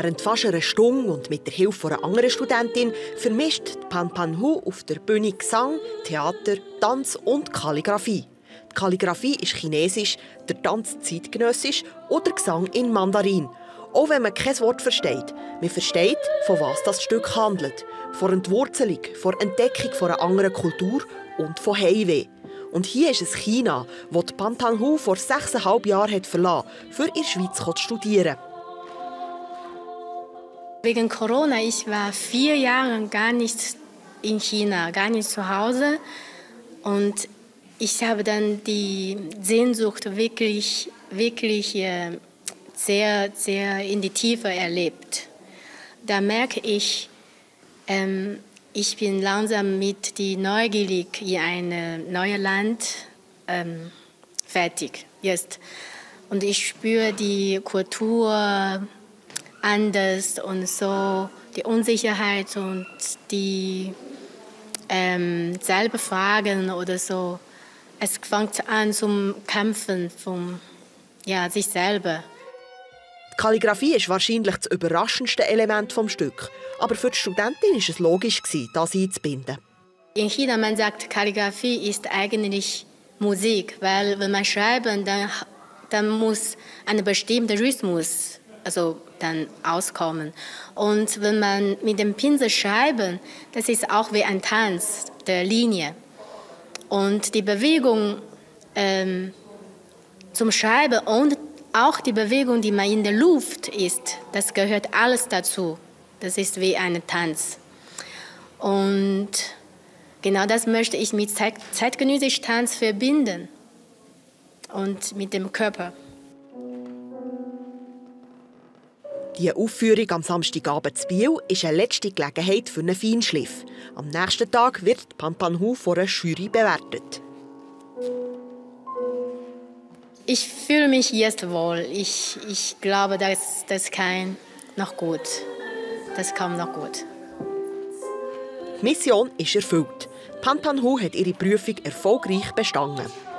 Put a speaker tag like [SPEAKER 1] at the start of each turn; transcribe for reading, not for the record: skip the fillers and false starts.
[SPEAKER 1] Während fast einer Stunde und mit der Hilfe einer anderen Studentin vermischt Pan Pan Hu auf der Bühne Gesang, Theater, Tanz und Kalligraphie. Die Kalligraphie ist chinesisch, der Tanz zeitgenössisch und der Gesang in Mandarin. Auch wenn man kein Wort versteht, man versteht, von was das Stück handelt. Von Entwurzelung, von Entdeckung einer anderen Kultur und von Heimweh. Und hier ist es China, das Pan Pan Hu vor 6,5 Jahren verlassen hat, für in der Schweiz zu studieren.
[SPEAKER 2] Wegen Corona, ich war 4 Jahre gar nicht in China, gar nicht zu Hause. Und ich habe dann die Sehnsucht wirklich sehr, sehr in die Tiefe erlebt. Da merke ich, ich bin langsam mit die neugierig in ein neues Land fertig jetzt. Und ich spüre die Kultur anders und so, die Unsicherheit und die selbe Fragen oder so. Es fängt an zum Kämpfen von sich selber.
[SPEAKER 1] Die Kalligraphie ist wahrscheinlich das überraschendste Element des Stücks. Aber für die Studentin war es logisch, das einzubinden.
[SPEAKER 2] In China man sagt, Kalligraphie ist eigentlich Musik, weil wenn man schreibt, dann muss ein bestimmter Rhythmus dann auskommen. Und wenn man mit dem Pinsel schreibt, das ist auch wie ein Tanz der Linie. Und die Bewegung zum Schreiben und auch die Bewegung, die man in der Luft ist, das gehört alles dazu. Das ist wie ein Tanz. Und genau das möchte ich mit zeitgenössischem Tanz verbinden und mit dem Körper.
[SPEAKER 1] Die Aufführung am Samstagabend in Biel ist eine letzte Gelegenheit für einen Feinschliff. Am nächsten Tag wird Pan Pan Hu von einer Jury bewertet.
[SPEAKER 2] Ich fühle mich jetzt wohl. Ich glaube, das kann noch gut. Das kommt noch gut.
[SPEAKER 1] Die Mission ist erfüllt. Pan Pan Hu hat ihre Prüfung erfolgreich bestanden.